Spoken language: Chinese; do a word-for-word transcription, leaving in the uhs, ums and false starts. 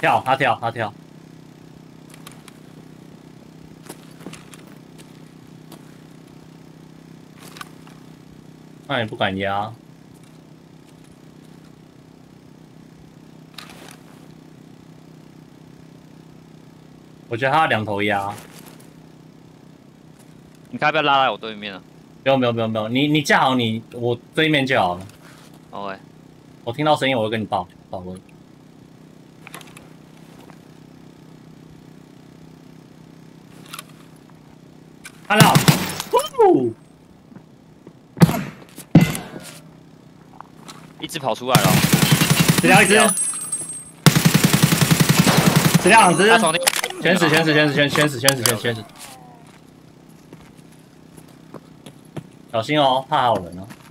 跳，他跳，他跳。那也不敢压。我觉得他两头压。 你看要不要拉来我对面啊？ 不用不用不用不用，你你架好你我对面就好了。 OK。 我听到声音我会跟你报报过去。看到，呜！ 一只跑出来了， 死掉一只，死掉两只， 他从那全死全死全死全全死全死全死全死，小心哦，怕还有人哦。